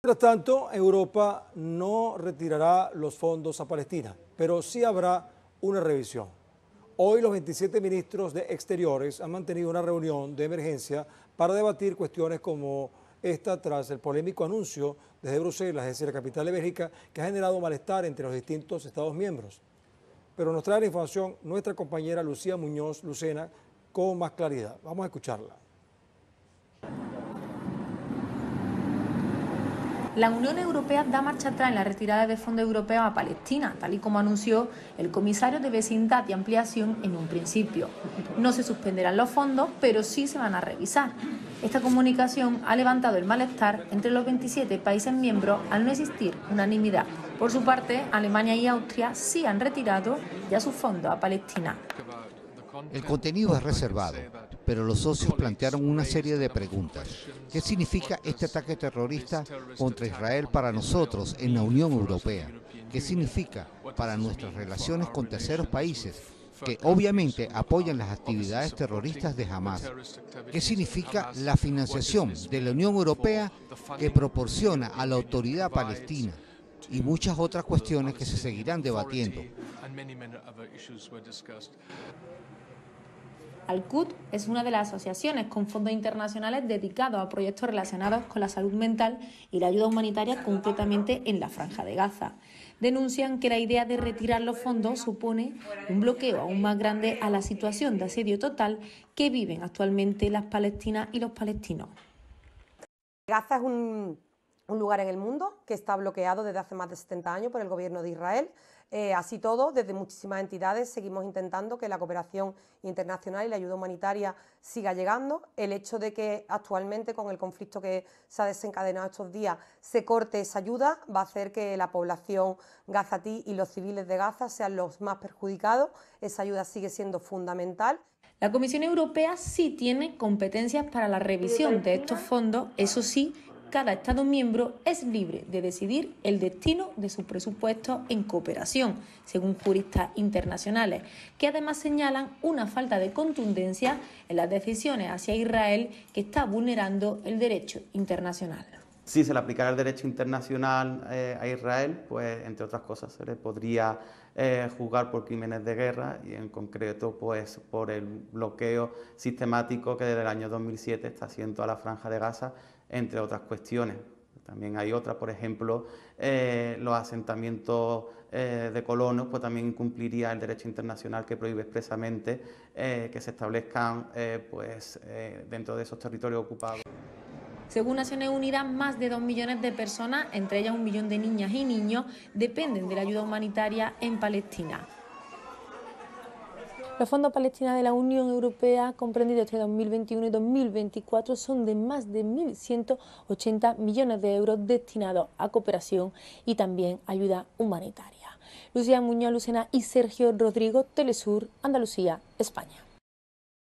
Mientras tanto, Europa no retirará los fondos a Palestina, pero sí habrá una revisión. Hoy los 27 ministros de Exteriores han mantenido una reunión de emergencia para debatir cuestiones como esta tras el polémico anuncio desde Bruselas, es decir, la capital de Bélgica, que ha generado malestar entre los distintos Estados miembros. Pero nos trae la información nuestra compañera Lucía Muñoz Lucena con más claridad. Vamos a escucharla. La Unión Europea da marcha atrás en la retirada de fondos europeos a Palestina, tal y como anunció el comisario de Vecindad y Ampliación en un principio. No se suspenderán los fondos, pero sí se van a revisar. Esta comunicación ha levantado el malestar entre los 27 países miembros al no existir unanimidad. Por su parte, Alemania y Austria sí han retirado ya sus fondos a Palestina. El contenido es reservado, pero los socios plantearon una serie de preguntas. ¿Qué significa este ataque terrorista contra Israel para nosotros en la Unión Europea? ¿Qué significa para nuestras relaciones con terceros países que obviamente apoyan las actividades terroristas de Hamás? ¿Qué significa la financiación de la Unión Europea que proporciona a la autoridad palestina? Y muchas otras cuestiones que se seguirán debatiendo. Al-Quds es una de las asociaciones con fondos internacionales dedicados a proyectos relacionados con la salud mental y la ayuda humanitaria, concretamente en la Franja de Gaza. Denuncian que la idea de retirar los fondos supone un bloqueo aún más grande a la situación de asedio total que viven actualmente las palestinas y los palestinos. Gaza es un lugar en el mundo que está bloqueado desde hace más de 70 años por el gobierno de Israel. Así todo, desde muchísimas entidades seguimos intentando que la cooperación internacional y la ayuda humanitaria siga llegando. El hecho de que actualmente, con el conflicto que se ha desencadenado estos días, se corte esa ayuda va a hacer que la población gazatí y los civiles de Gaza sean los más perjudicados. Esa ayuda sigue siendo fundamental. La Comisión Europea sí tiene competencias para la revisión de estos fondos, eso sí, cada Estado miembro es libre de decidir el destino de sus presupuestos en cooperación, según juristas internacionales, que además señalan una falta de contundencia en las decisiones hacia Israel que está vulnerando el derecho internacional. Si se le aplicara el derecho internacional a Israel, pues entre otras cosas se le podría juzgar por crímenes de guerra y en concreto pues por el bloqueo sistemático que desde el año 2007 está haciendo a la Franja de Gaza, entre otras cuestiones. También hay otras, por ejemplo, los asentamientos de colonos, pues también incumpliría el derecho internacional que prohíbe expresamente que se establezcan dentro de esos territorios ocupados. Según Naciones Unidas, más de 2 millones de personas, entre ellas 1 millón de niñas y niños, dependen de la ayuda humanitaria en Palestina. Los fondos palestinos de la Unión Europea, comprendidos entre 2021 y 2024, son de más de 1.180 millones de euros destinados a cooperación y también ayuda humanitaria. Lucía Muñoz Lucena y Sergio Rodrigo, Telesur, Andalucía, España.